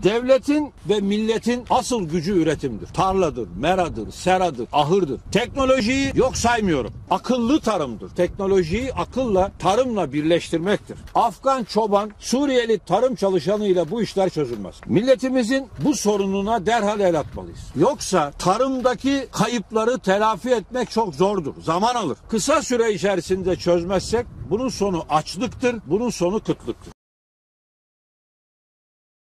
Devletin ve milletin asıl gücü üretimdir. Tarladır, meradır, seradır, ahırdır. Teknolojiyi yok saymıyorum. Akıllı tarımdır. Teknolojiyi akılla, tarımla birleştirmektir. Afgan çoban, Suriyeli tarım çalışanıyla bu işler çözülmez. Milletimizin bu sorununa derhal el atmalıyız. Yoksa tarımdaki kayıpları telafi etmek çok zordur. Zaman alır. Kısa süre içerisinde çözmezsek bunun sonu açlıktır, bunun sonu kıtlıktır.